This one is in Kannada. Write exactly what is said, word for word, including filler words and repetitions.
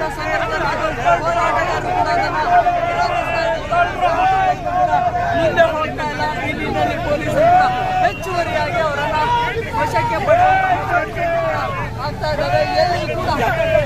ಸಂದರ್ಭದಲ್ಲಿ ಹೋರಾಟಗಾರರು ಕೂಡ ಅದನ್ನು ಮುಂದೆ ಹೋಗ್ತಾ ಇಲ್ಲ. ಈ ನಿಟ್ಟಿನಲ್ಲಿ ಪೊಲೀಸರು ಕೂಡ ಹೆಚ್ಚುವರಿಯಾಗಿ ಅವರನ್ನ ವಶಕ್ಕೆ ಪಡೆಯುವ ಆಗ್ತಾ ಇದ್ದಾರೆ. ಎಲ್ಲಿ ಕೂಡ